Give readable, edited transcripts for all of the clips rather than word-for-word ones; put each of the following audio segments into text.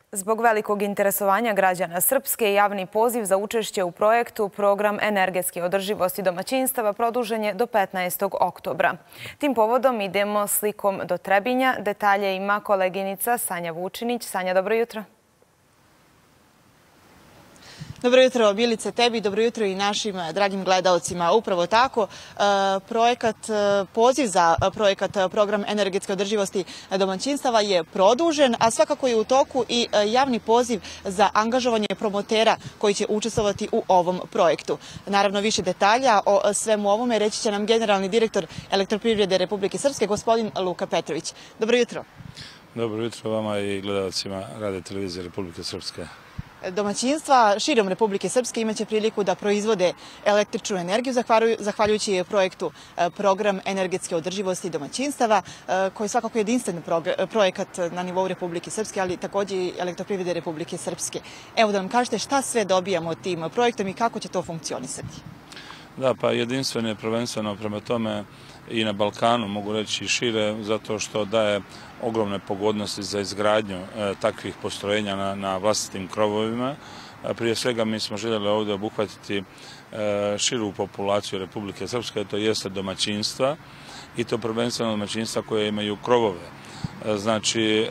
Zbog velikog interesovanja građana Srpske, javni poziv za učešće u projektu Program energetske održivosti domaćinstava produžen je do 15. oktobra. Tim povodom idemo slikom do Trebinja. Detalje ima koleginica Sanja Vučinić. Sanja, dobro jutro. Dobro jutro, Milice, tebi, dobro jutro i našim dragim gledalcima. Upravo tako, poziv za projekat Program energetske održivosti domaćinstava je produžen, a svakako je u toku i javni poziv za angažovanje promotera koji će učestvovati u ovom projektu. Naravno, više detalja o svemu ovome reći će nam generalni direktor Elektroprivrede Republike Srpske, gospodin Luka Petrović. Dobro jutro. Dobro jutro vama i gledalcima Radio televizije Republike Srpske. Domaćinstva širom Republike Srpske imaće priliku da proizvode električnu energiju zahvaljujući projektu Program energetske održivosti domaćinstava, koji je svakako jedinstven projekat na nivou Republike Srpske, ali također i Elektroprivrede Republike Srpske. Evo da nam kažete šta sve dobijamo tim projektom i kako će to funkcionisati. Da, pa jedinstven je prvenstveno prema tome i na Balkanu, mogu reći i šire, zato što daje ogromne pogodnosti za izgradnju takvih postrojenja na vlastitim krovovima. Prije svega mi smo željeli ovdje obuhvatiti širu populaciju Republike Srpske, to jeste domaćinstva i to prvenstveno domaćinstva koje imaju krovove. Znači,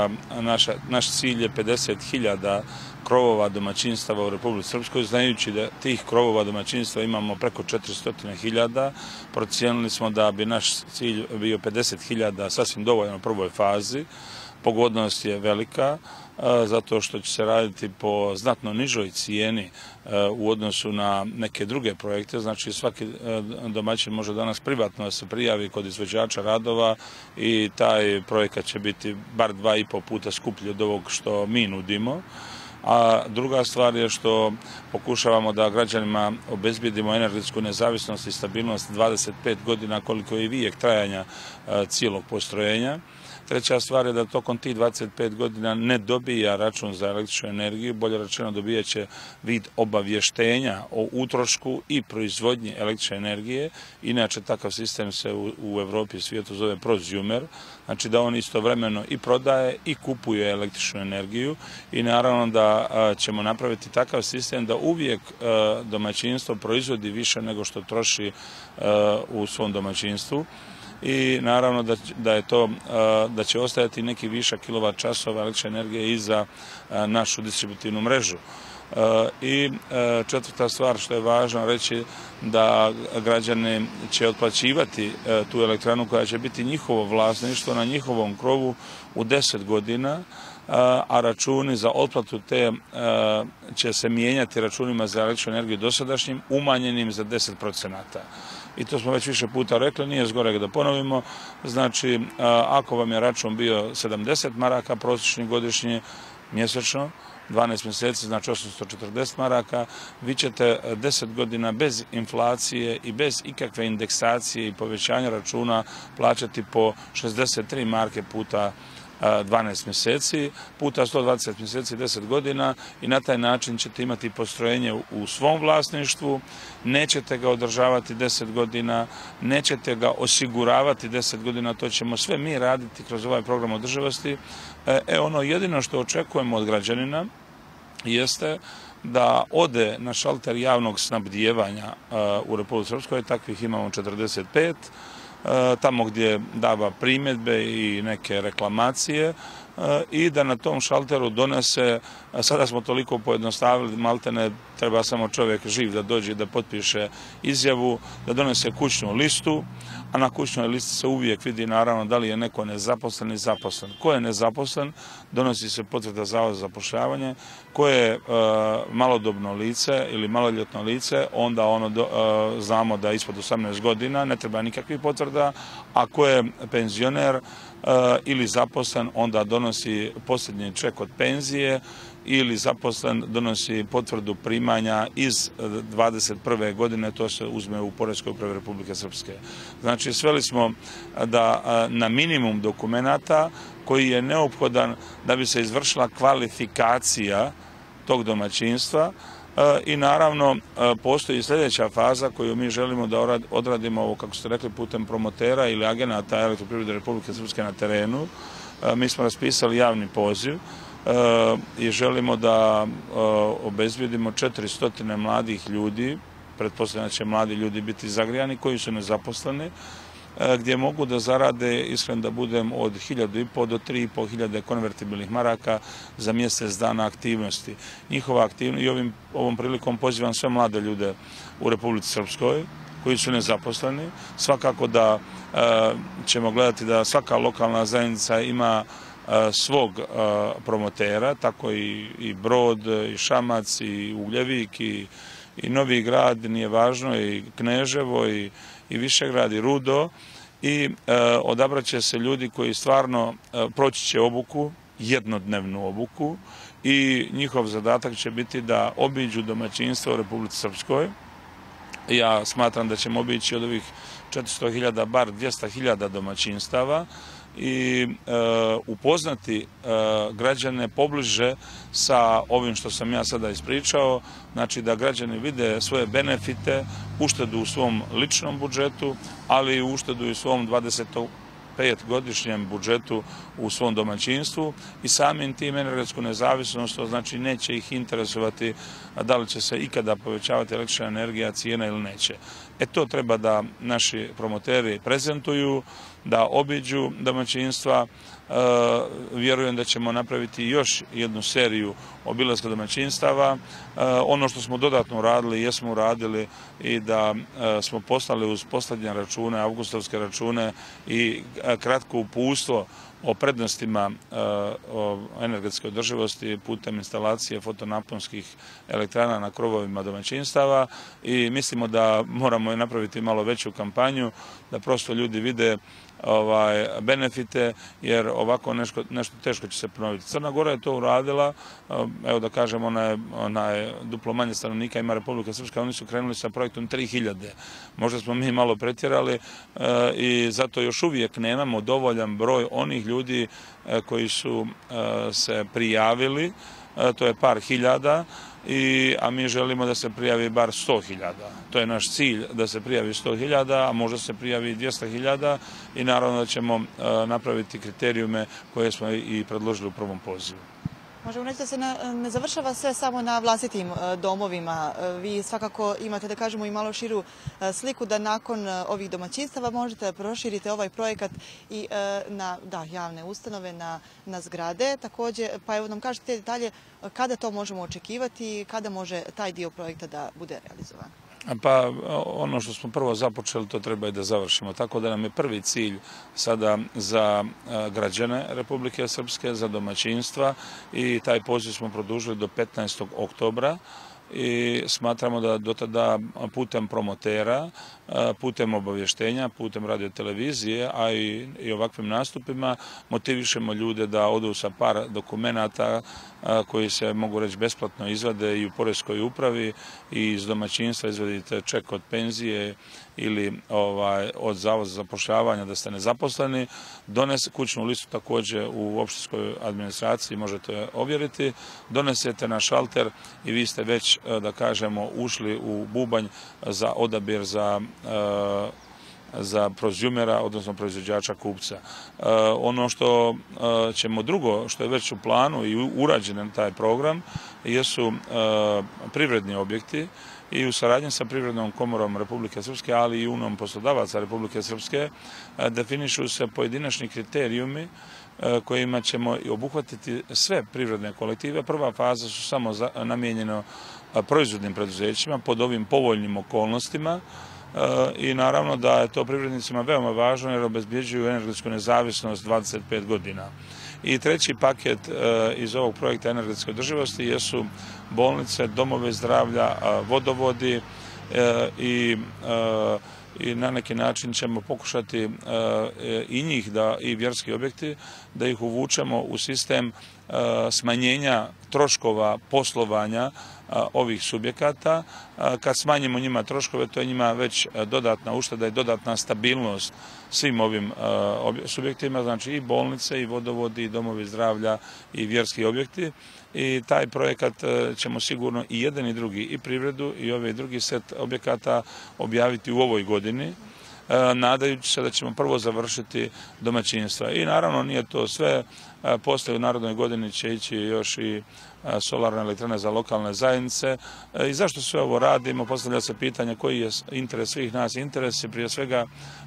naš cilj je 50.000 krovova domaćinstava u Republici Srpskoj, znajući da tih krovova domaćinstva imamo preko 400.000, procijenili smo da bi naš cilj bio 50.000 sasvim dovoljno u prvoj fazi. Pogodnost je velika, zato što će se raditi po znatno nižoj cijeni u odnosu na neke druge projekte. Znači, svaki domaćin može danas privatno da se prijavi kod izvođača radova i taj projekat će biti bar 2,5 puta skuplji od ovog što mi nudimo. A druga stvar je što pokušavamo da građanima obezbijedimo energetsku nezavisnost i stabilnost 25 godina koliko je i vijek trajanja cijelog postrojenja. Treća stvar je da tokom tih 25 godina ne dobija račun za električnu energiju, bolje rečeno dobijat će vid obavještenja o utrošku i proizvodnji električne energije. Inače, takav sistem se u Evropi i svijetu zove prosumer, znači da on istovremeno i prodaje i kupuje električnu energiju i naravno da ćemo napraviti takav sistem da uvijek domaćinstvo proizvodi više nego što troši u svom domaćinstvu. I naravno da će ostajati neki višak kilovat časova električne energije i za našu distributivnu mrežu. I četvrta stvar što je važno reći da građani će otplaćivati tu elektranu koja će biti njihovo vlasništvo na njihovom krovu u 10 godina, a računi za otplatu te će se mijenjati računima za električnu energiju dosadašnjim umanjenim za 10%. I to smo već više puta rekli, nije zgorega da ponovimo. Znači, ako vam je račun bio 70 maraka prosječni godišnji mjesečno, 12 mjeseci, znači 840 maraka, vi ćete 10 godina bez inflacije i bez ikakve indeksacije i povećanja računa plaćati po 63 marke puta 12 mjeseci, puta 120 mjeseci 10 godina i na taj način ćete imati postrojenje u svom vlasništvu, nećete ga održavati 10 godina, nećete ga osiguravati 10 godina, to ćemo sve mi raditi kroz ovaj program održivosti. Ono jedino što očekujemo od građanina jeste da ode na šalter javnog snabdijevanja u Republici Srpskoj, takvih imamo 45, tamo gdje dava primjedbe i neke reklamacije i da na tom šalteru donese, sada smo toliko pojednostavili, maltene treba samo čovjek živ da dođe da potpiše izjavu, da donese kućnu listu, a na kućnoj listi se uvijek vidi naravno da li je neko nezaposlen i zaposlen. Ko je nezaposlen, donosi se potvrda Zavoda za zapošljavanje, ko je malodobno lice ili maloljetno lice, onda znamo da je ispod 18 godina, ne treba nikakvih potvrda, a ko je penzioner ili zaposlen, onda donosi posljednji ček od penzije ili zaposlen donosi potvrdu primanja iz 21. godine, to se uzme u Poreskoj upravi Republike Srpske. Znači, sveli smo na minimum dokumenata koji je neophodan da bi se izvršila kvalifikacija tog domaćinstva i naravno postoji sljedeća faza koju mi želimo da odradimo, kako ste rekli, putem promotera ili agenata Elektroprivrede Republike Srpske na terenu. Mi smo raspisali javni poziv i želimo da obezbijedimo 400 mladih ljudi, pretpostavljam da će mladi ljudi biti zagrijani koji su nezaposleni, gdje mogu da zarade, iskren da budem, od 1.500 do 3.500 konvertibilnih maraka za mjesec dana aktivnosti. Njihova aktivnost, i ovom prilikom pozivam sve mlade ljude u Republici Srpskoj koji su nezaposleni. Svakako da ćemo gledati da svaka lokalna zajednica ima svog promotera, tako i Brod, i Šamac, i Ugljevik, i Novi Grad, nije važno, i Kneževo, i Višegrad, i Rudo, i odabrat će se ljudi koji stvarno proći će obuku, jednodnevnu obuku, i njihov zadatak će biti da obiđu domaćinstva u Republici Srpskoj. Ja smatram da ćemo obići od ovih 400.000 bar 200.000 domaćinstava i upoznati građane pobliže sa ovim što sam ja sada ispričao, znači da građani vide svoje benefite, uštedu u svom ličnom budžetu, ali i uštedu i u svom 25-godišnjem budžetu u svom domaćinstvu i samim tim energetsku nezavisnost, to znači neće ih interesovati da li će se ikada povećavati električna energija, cijena ili neće. To treba da naši promoteri prezentuju, da obiđu domaćinstva. Vjerujem da ćemo napraviti još jednu seriju obilaska domaćinstava. Ono što smo dodatno uradili, jesmo uradili i da smo poslali uz posljednje račune, avgustovske račune i kratko uputstvo o prednostima energetske održivosti putem instalacije fotonaponskih elektrana na krovovima domaćinstava i mislimo da moramo napraviti malo veću kampanju, da prosto ljudi vide benefite, jer ovako nešto teško će se ponoviti. Crna Gora je to uradila, evo da kažem, ona je duplo manje stanovnika ima Republika Srpska, oni su krenuli sa projektom 3.000. Možda smo mi malo pretjerali i zato još uvijek nemamo dovoljan broj onih ljudi koji su se prijavili, to je par hiljada, a mi želimo da se prijavi bar 100.000. To je naš cilj, da se prijavi 100.000, a možda se prijavi 200.000 i naravno da ćemo napraviti kriterijume koje smo i predložili u prvom pozivu. Možemo reći da se ne završava sve samo na vlastitim domovima. Vi svakako imate, da kažemo, i malo širu sliku da nakon ovih domaćinstava možete proširiti ovaj projekat i na javne ustanove, na zgrade. Također, pa evo nam kažete te detalje, kada to možemo očekivati i kada može taj dio projekta da bude realizovan? Pa ono što smo prvo započeli, to treba i da završimo. Tako da nam je prvi cilj sada za građane Republike Srpske, za domaćinstva i taj poziv smo produžili do 15. oktobra i smatramo da do tada putem promotera, putem obavještenja, putem radiotelevizije, a i ovakvim nastupima motivišemo ljude da odu sa par dokumenata koji se, mogu reći, besplatno izvade i u poreskoj upravi i iz domaćinstva izvadite ček od penzije ili od Zavoda za zapošljavanje da ste nezaposleni, donese kućnu listu također u opštinskoj administraciji, možete ovjeriti, donesete na šalter i vi ste već, da kažemo, ušli u bubanj za odabir za prozjumera, odnosno proizvođača kupca. Ono što ćemo drugo, što je već u planu i urađen taj program, jesu privredni objekti i u saradnji sa Privrednom komorom Republike Srpske, ali i Unijom poslodavaca Republike Srpske, definišu se pojedinačni kriterijumi kojima ćemo obuhvatiti sve privredne kolektive. Prva faza su samo namijenjeno proizvodnim preduzećima pod ovim povoljnim okolnostima i naravno da je to privrednicima veoma važno jer obezbjeđuju energetsku nezavisnost 25 godina. I treći paket iz ovog projekta energetske održivosti jesu bolnice, domove zdravlja, vodovodi i na neki način ćemo pokušati i njih, i vjerski objekti, da ih uvučemo u sistem smanjenja troškova poslovanja ovih subjekata. Kad smanjimo njima troškove, to je njima već dodatna ušteda i dodatna stabilnost svim ovim subjektima, znači i bolnice, i vodovodi, i domovi zdravlja, i vjerski objekti. I taj projekat ćemo sigurno i jedan i drugi, i privredu i ovaj drugi set objekata objaviti u ovoj godini. nadajući se da ćemo prvo završiti domaćinstva. I naravno nije to sve, poslije u narednoj godini će ići još i solarne elektrane za lokalne zajednice. I zašto sve ovo radimo? Postavlja se pitanje koji je interes svih nas. Interes je prije svega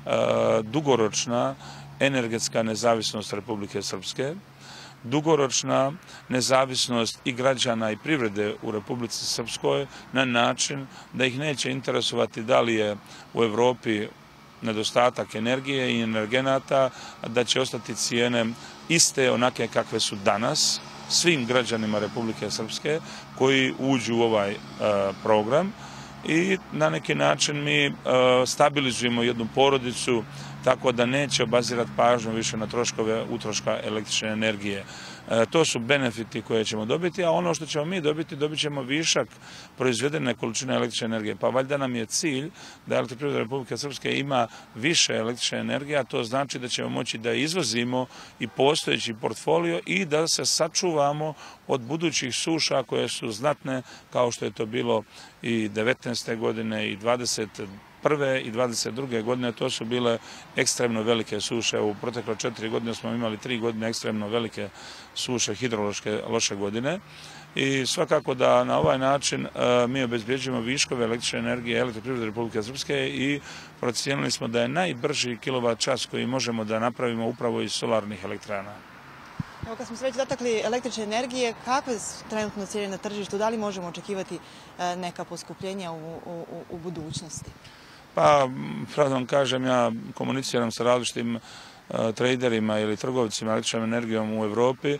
dugoročna energetska nezavisnost Republike Srpske, dugoročna nezavisnost i građana i privrede u Republici Srpskoj na način da ih neće interesovati da li je u Evropi nedostatak energije i energenata, da će ostati cijene iste onake kakve su danas svim građanima Republike Srpske koji uđu u ovaj program i na neki način mi stabilizujemo jednu porodicu tako da neće obazirati pažnju više na troškove utroška električne energije. To su benefiti koje ćemo dobiti, a ono što ćemo mi dobiti, dobit ćemo višak proizvedene količine električne energije. Pa valjda nam je cilj da Elektroprivreda Republike Srpske ima više električne energije, a to znači da ćemo moći da izvozimo i postojeći portfolio i da se sačuvamo od budućih suša koje su znatne, kao što je to bilo i 19. godine i 21. i 22. godine. To su bile ekstremno velike suše. U protekle 4 godine smo imali 3 godine ekstremno velike suše, hidrološke loše godine. I svakako da na ovaj način mi obezbjeđujemo viškove električne energije Elektroprivrede Republike Srpske i procijenili smo da je najbrži kilovat čas koji možemo da napravimo upravo iz solarnih elektrana. Evo, kad smo se već dotakli električne energije, kakve su trenutno cijene na tržištu? Da li možemo očekivati neka poskupljenja u budućnosti? Pa, pravo vam kažem, ja komuniciram sa različitim traderima ili trgovcima električnom energijom u Evropi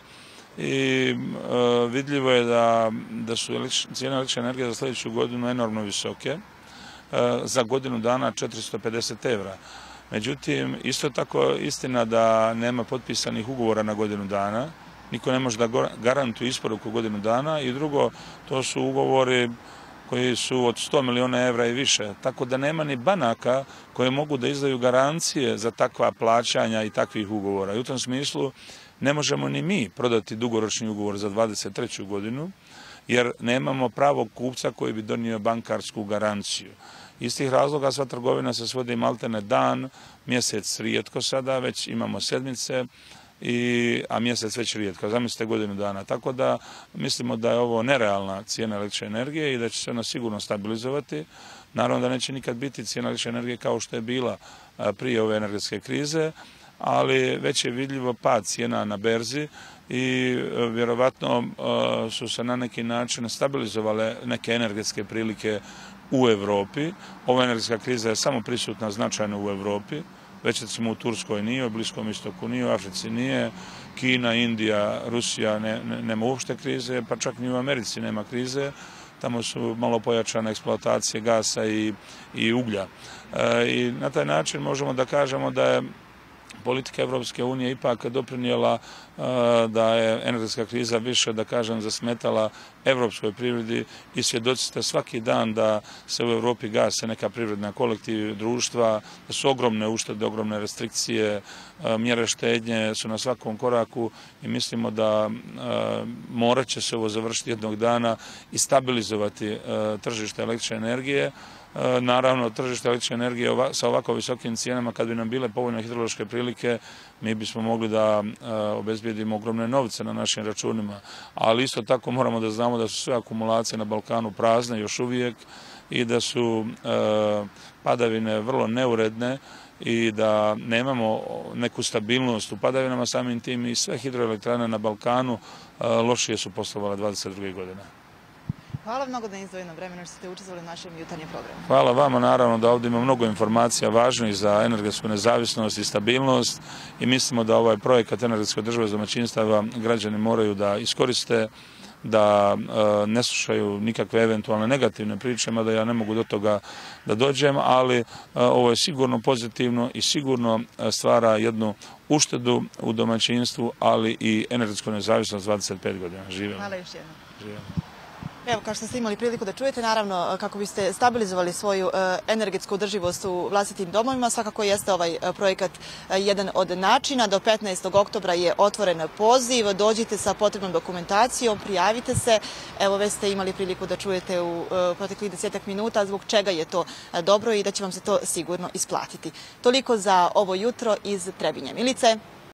i vidljivo je da su cijene električne energije za sljedeću godinu enormno visoke. Za godinu dana 450 evra. Međutim, isto tako istina da nema potpisanih ugovora na godinu dana. Niko ne može da garantuje isporuku godinu dana i drugo, to su ugovori koji su od 100 miliona evra i više. Tako da nema ni banaka koje mogu da izdaju garancije za takva plaćanja i takvih ugovora. I u tom smislu ne možemo ni mi prodati dugoročni ugovor za 23. godinu, jer nemamo pravog kupca koji bi donio bankarsku garanciju. Iz tih razloga sva trgovina se svodi maltene dan, mjesec rijetko sada, već imamo sedmice, a mjesec već rijetko, zamislite godinu dana. Tako da mislimo da je ovo nerealna cijena električne energije i da će se ona sigurno stabilizovati. Naravno da neće nikad biti cijena električne energije kao što je bila prije ove energetske krize, ali već je vidljivo pad cijena na berzi i vjerovatno su se na neki način stabilizovale neke energetske prilike u Evropi. Ova energetska kriza je samo prisutna značajno u Evropi. Već recimo u Turskoj nije, u Bliskom istoku nije, u Africi nije, Kina, Indija, Rusija nema uopšte krize, pa čak ni u Americi nema krize. Tamo su malo pojačane eksploatacije gasa i uglja. I na taj način možemo da kažemo da je politika Evropske unije ipak doprinijela da je energetska kriza više, da kažem, zasmetala evropskoj privredi i svjedoci ste svaki dan da se u Evropi gase neka privredna kolektiv društva, da su ogromne uštede, ogromne restrikcije, mjere štednje su na svakom koraku i mislimo da morat će se ovo završiti jednog dana i stabilizovati tržište električne energije. Naravno, tržište električne energije sa ovako visokim cijenama, kad bi nam bile povoljne hidrološke prilike, mi bismo mogli da obezbijedimo ogromne novce na našim računima. Ali isto tako moramo da znamo da su sve akumulacije na Balkanu prazne još uvijek i da su padavine vrlo neuredne i da nemamo neku stabilnost u padavinama, samim tim i sve hidroelektrane na Balkanu lošije su poslovale 22. godine. Hvala mnogo na izdvojenom vremenu što ste učestvovali u našem jutarnjem programu. Hvala vama, naravno da ovdje ima mnogo informacija važnih za energetsku nezavisnost i stabilnost i mislimo da ovaj projekat energetske održivosti domaćinstava građani moraju da iskoriste, da ne slušaju nikakve eventualne negativne priče, mada ja ne mogu do toga da dođem, ali ovo je sigurno pozitivno i sigurno stvara jednu uštedu u domaćinstvu, ali i energetsku nezavisnost 25 godina. Živjeli. Hvala još jednom. Živjeli. Evo, kao što ste imali priliku da čujete, naravno, kako biste stabilizovali svoju energetsku održivost u vlastitim domovima, svakako jeste ovaj projekat jedan od načina. Do 15. oktobra je otvoren poziv, dođite sa potrebnom dokumentacijom, prijavite se. Evo, već ste imali priliku da čujete u proteklih 10 minuta zbog čega je to dobro i da će vam se to sigurno isplatiti. Toliko za ovo jutro iz Trebinja. Milice.